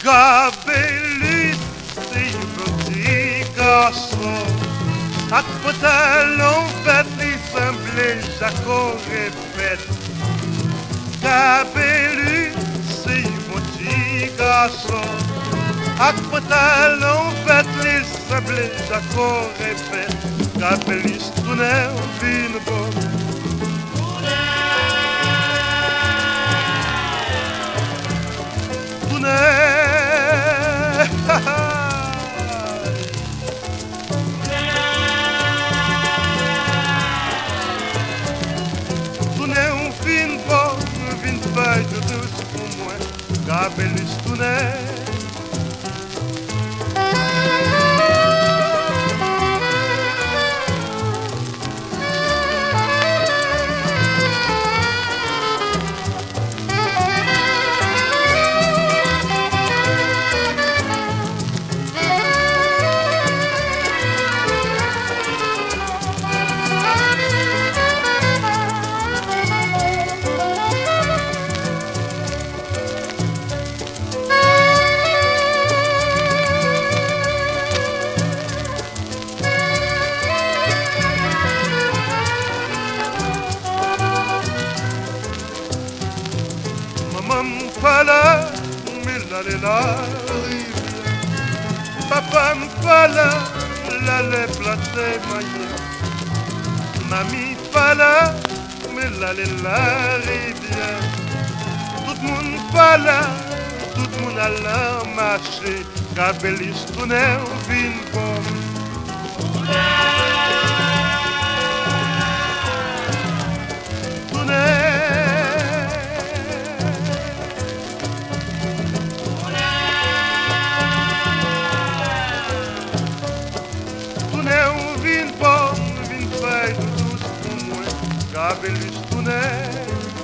Gabelus, c'est petit garçon. À pantalon fait, il semblait Jaco répète. Gabelus, c'est petit garçon. À pantalon fait, il semblait Jaco répète. Gabelus, tout n'est vin bon. Feuille de douce pour moi, Gabelus Tounet. M'pala, mais la rivière. Papa m'pala, la plate maillée. Mamie pala, mais la rivière. Tout le monde pala, tout le monde alla marcher. Gabelus tournait au vin bon. Gabelus Tounet.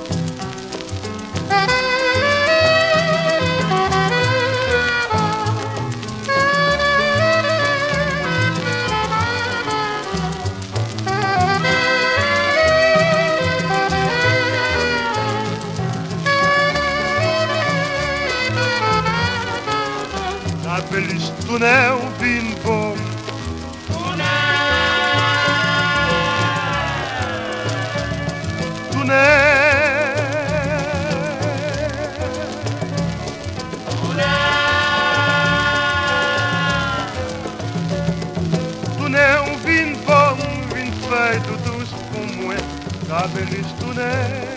Gabelus Tounet au vin bon. Tounet, on vin bon, vin feuille de douce pour moi, Gabelus Tounet.